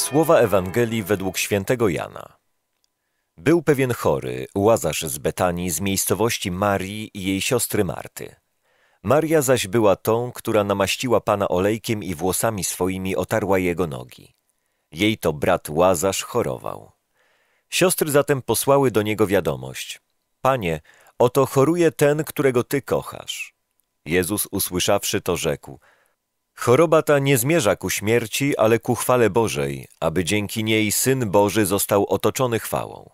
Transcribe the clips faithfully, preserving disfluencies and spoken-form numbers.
Słowa Ewangelii według świętego Jana. Był pewien chory, Łazarz z Betanii, z miejscowości Marii i jej siostry Marty. Maria zaś była tą, która namaściła Pana olejkiem i włosami swoimi otarła jego nogi. Jej to brat Łazarz chorował. Siostry zatem posłały do niego wiadomość: Panie, oto choruje ten, którego Ty kochasz. Jezus, usłyszawszy to, rzekł: Choroba ta nie zmierza ku śmierci, ale ku chwale Bożej, aby dzięki niej Syn Boży został otoczony chwałą.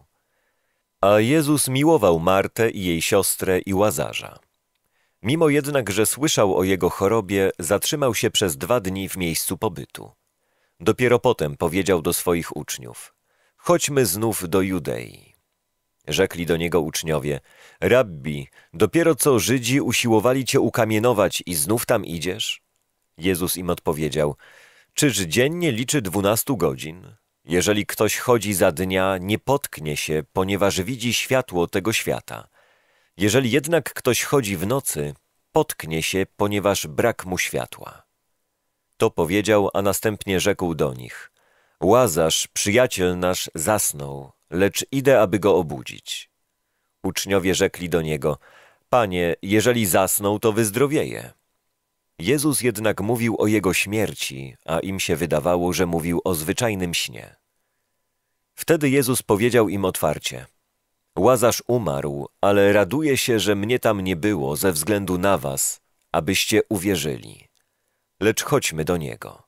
A Jezus miłował Martę i jej siostrę i Łazarza. Mimo jednak, że słyszał o jego chorobie, zatrzymał się przez dwa dni w miejscu pobytu. Dopiero potem powiedział do swoich uczniów: Chodźmy znów do Judei. Rzekli do niego uczniowie: Rabbi, dopiero co Żydzi usiłowali cię ukamienować i znów tam idziesz? Jezus im odpowiedział: Czyż dzień nie liczy dwunastu godzin? Jeżeli ktoś chodzi za dnia, nie potknie się, ponieważ widzi światło tego świata. Jeżeli jednak ktoś chodzi w nocy, potknie się, ponieważ brak mu światła. To powiedział, a następnie rzekł do nich: Łazarz, przyjaciel nasz, zasnął, lecz idę, aby go obudzić. Uczniowie rzekli do niego: Panie, jeżeli zasnął, to wyzdrowieje. Jezus jednak mówił o jego śmierci, a im się wydawało, że mówił o zwyczajnym śnie. Wtedy Jezus powiedział im otwarcie: Łazarz umarł, ale raduję się, że mnie tam nie było ze względu na was, abyście uwierzyli. Lecz chodźmy do niego.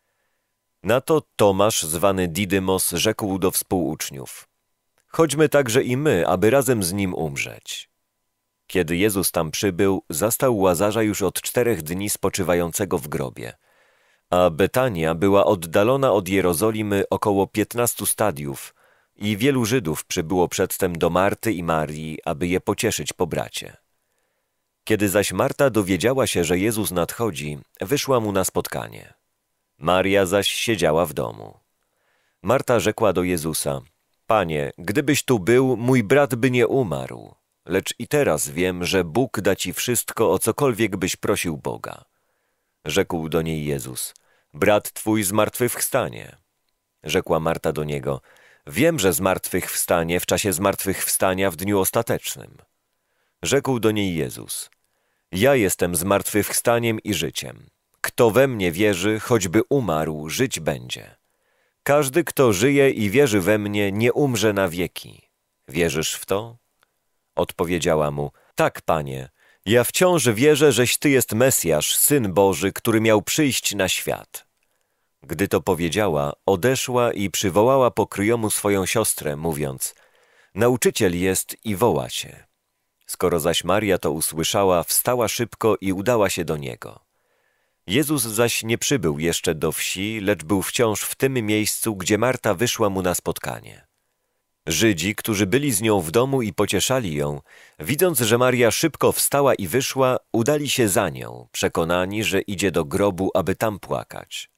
Na to Tomasz, zwany Didymos, rzekł do współuczniów: Chodźmy także i my, aby razem z nim umrzeć. Kiedy Jezus tam przybył, zastał Łazarza już od czterech dni spoczywającego w grobie. A Betania była oddalona od Jerozolimy około piętnastu stadiów i wielu Żydów przybyło przedtem do Marty i Marii, aby je pocieszyć po bracie. Kiedy zaś Marta dowiedziała się, że Jezus nadchodzi, wyszła mu na spotkanie. Maria zaś siedziała w domu. Marta rzekła do Jezusa: Panie, gdybyś tu był, mój brat by nie umarł. Lecz i teraz wiem, że Bóg da ci wszystko, o cokolwiek byś prosił Boga. Rzekł do niej Jezus: Brat twój zmartwychwstanie. Rzekła Marta do niego: Wiem, że zmartwychwstanie w czasie zmartwychwstania w dniu ostatecznym. Rzekł do niej Jezus: Ja jestem zmartwychwstaniem i życiem. Kto we mnie wierzy, choćby umarł, żyć będzie. Każdy, kto żyje i wierzy we mnie, nie umrze na wieki. Wierzysz w to? Odpowiedziała mu: Tak, Panie, ja wciąż wierzę, żeś Ty jest Mesjasz, Syn Boży, który miał przyjść na świat. Gdy to powiedziała, odeszła i przywołała pokryjomu swoją siostrę, mówiąc: Nauczyciel jest i woła cię. Skoro zaś Maria to usłyszała, wstała szybko i udała się do niego. Jezus zaś nie przybył jeszcze do wsi, lecz był wciąż w tym miejscu, gdzie Marta wyszła mu na spotkanie. Żydzi, którzy byli z nią w domu i pocieszali ją, widząc, że Maria szybko wstała i wyszła, udali się za nią, przekonani, że idzie do grobu, aby tam płakać.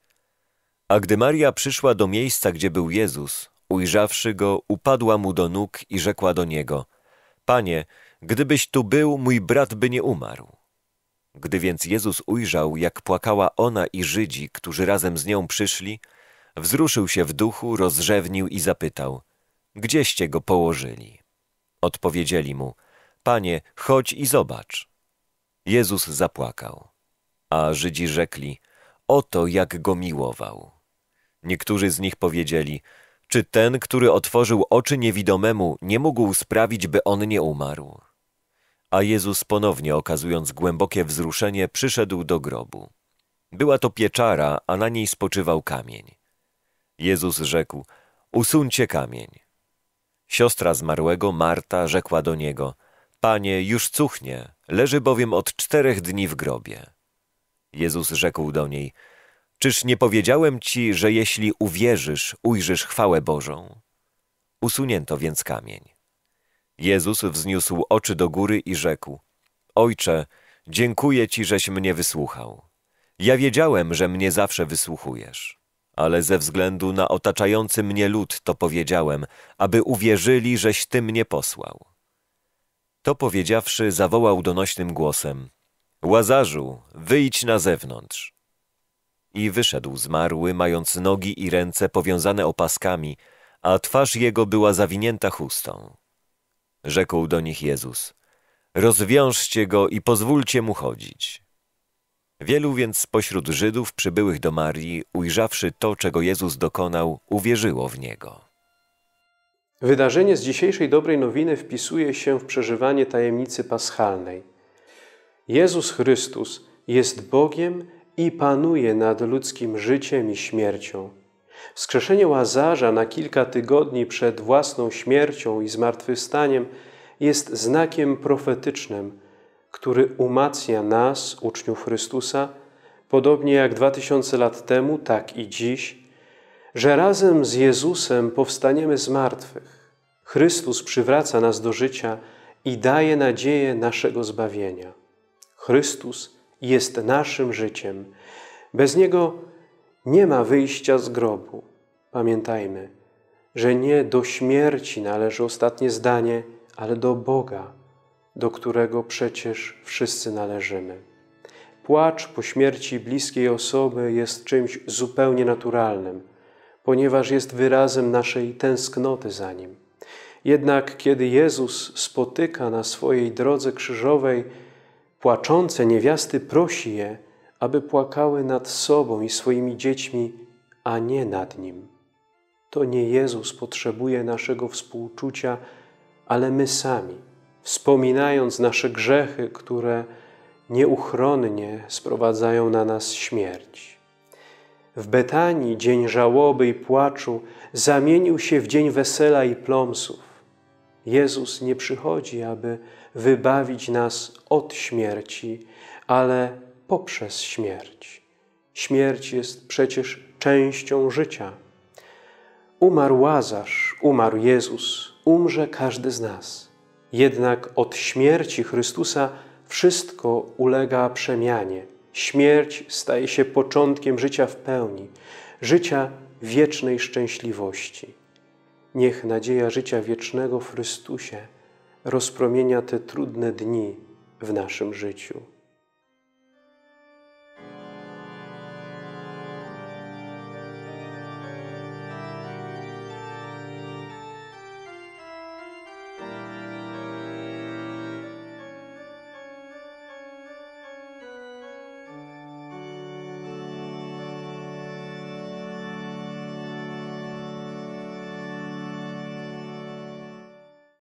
A gdy Maria przyszła do miejsca, gdzie był Jezus, ujrzawszy go, upadła mu do nóg i rzekła do niego: Panie, gdybyś tu był, mój brat by nie umarł. Gdy więc Jezus ujrzał, jak płakała ona i Żydzi, którzy razem z nią przyszli, wzruszył się w duchu, rozrzewnił i zapytał: Gdzieście go położyli? Odpowiedzieli mu: Panie, chodź i zobacz. Jezus zapłakał. A Żydzi rzekli: Oto jak go miłował. Niektórzy z nich powiedzieli: Czy ten, który otworzył oczy niewidomemu, nie mógł sprawić, by on nie umarł? A Jezus, ponownie okazując głębokie wzruszenie, przyszedł do grobu. Była to pieczara, a na niej spoczywał kamień. Jezus rzekł: Usuńcie kamień. Siostra zmarłego, Marta, rzekła do niego: Panie, już cuchnie, leży bowiem od czterech dni w grobie. Jezus rzekł do niej: Czyż nie powiedziałem ci, że jeśli uwierzysz, ujrzysz chwałę Bożą? Usunięto więc kamień. Jezus wzniósł oczy do góry i rzekł: Ojcze, dziękuję ci, żeś mnie wysłuchał. Ja wiedziałem, że mnie zawsze wysłuchujesz. Ale ze względu na otaczający mnie lud to powiedziałem, aby uwierzyli, żeś Ty mnie posłał. To powiedziawszy, zawołał donośnym głosem: Łazarzu, wyjdź na zewnątrz. I wyszedł zmarły, mając nogi i ręce powiązane opaskami, a twarz jego była zawinięta chustą. Rzekł do nich Jezus: rozwiążcie go i pozwólcie mu chodzić. Wielu więc spośród Żydów przybyłych do Marii, ujrzawszy to, czego Jezus dokonał, uwierzyło w Niego. Wydarzenie z dzisiejszej dobrej nowiny wpisuje się w przeżywanie tajemnicy paschalnej. Jezus Chrystus jest Bogiem i panuje nad ludzkim życiem i śmiercią. Wskrzeszenie Łazarza na kilka tygodni przed własną śmiercią i zmartwychwstaniem jest znakiem profetycznym, który umacnia nas, uczniów Chrystusa, podobnie jak dwa tysiące lat temu, tak i dziś, że razem z Jezusem powstaniemy z martwych. Chrystus przywraca nas do życia i daje nadzieję naszego zbawienia. Chrystus jest naszym życiem. Bez Niego nie ma wyjścia z grobu. Pamiętajmy, że nie do śmierci należy ostatnie zdanie, ale do Boga, do którego przecież wszyscy należymy. Płacz po śmierci bliskiej osoby jest czymś zupełnie naturalnym, ponieważ jest wyrazem naszej tęsknoty za Nim. Jednak kiedy Jezus spotyka na swojej drodze krzyżowej płaczące niewiasty, prosi je, aby płakały nad sobą i swoimi dziećmi, a nie nad Nim. To nie Jezus potrzebuje naszego współczucia, ale my sami, wspominając nasze grzechy, które nieuchronnie sprowadzają na nas śmierć. W Betanii dzień żałoby i płaczu zamienił się w dzień wesela i plomsów. Jezus nie przychodzi, aby wybawić nas od śmierci, ale poprzez śmierć. Śmierć jest przecież częścią życia. Umarł Łazarz, umarł Jezus, umrze każdy z nas. Jednak od śmierci Chrystusa wszystko ulega przemianie. Śmierć staje się początkiem życia w pełni, życia wiecznej szczęśliwości. Niech nadzieja życia wiecznego w Chrystusie rozpromienia te trudne dni w naszym życiu.